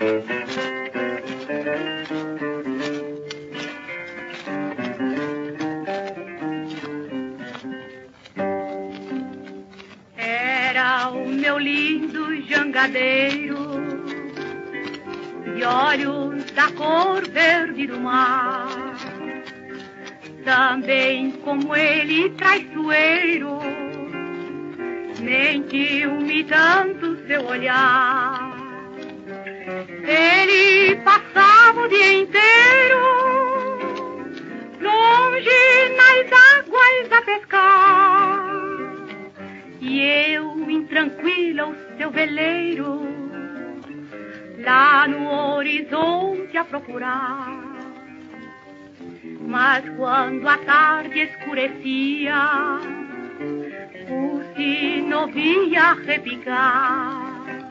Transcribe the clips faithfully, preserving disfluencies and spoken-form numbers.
Era o meu lindo jangadeiro, de olhos da cor verde do mar, também como ele traiçoeiro, mentiu-me tanto seu olhar. Ele passava o dia inteiro longe nas águas a pescar, e eu, intranquila, o seu veleiro lá no horizonte a procurar. Mas quando a tarde escurecia, o sino via repicar,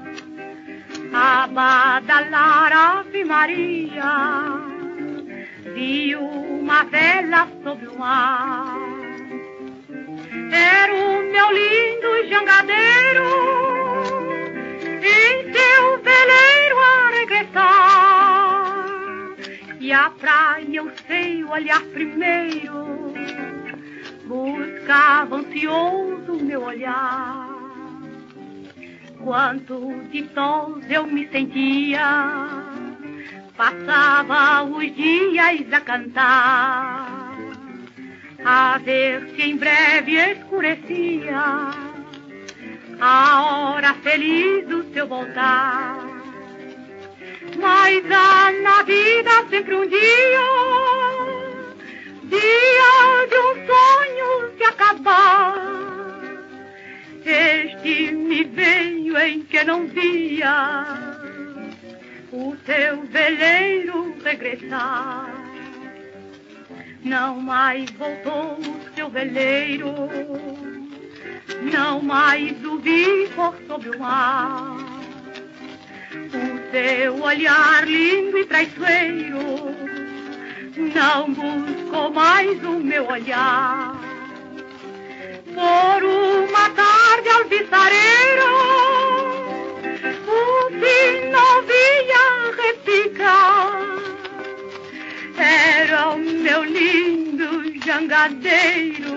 a badalar Ave Maria, vi uma vela sobre o mar. Era o meu lindo jangadeiro em seu veleiro a regressar, e a praia eu sei olhar primeiro, buscava ansioso meu olhar. Quanto ditosa eu me sentia, passava os dias a cantar, a ver se em breve escurecia a hora feliz do seu voltar. Mas há na vida sempre um dia, dia de um sonho se acabar. Este me veio em que não via o seu veleiro regressar. Não mais voltou o seu veleiro, não mais o vi por sobre o mar. O seu olhar lindo e traiçoeiro não buscou mais o meu olhar. Por uma tarde alvissareira, o sino via repicar. Era o meu lindo jangadeiro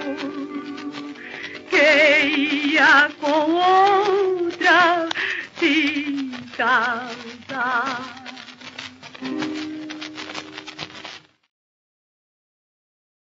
que ia com outra ficar.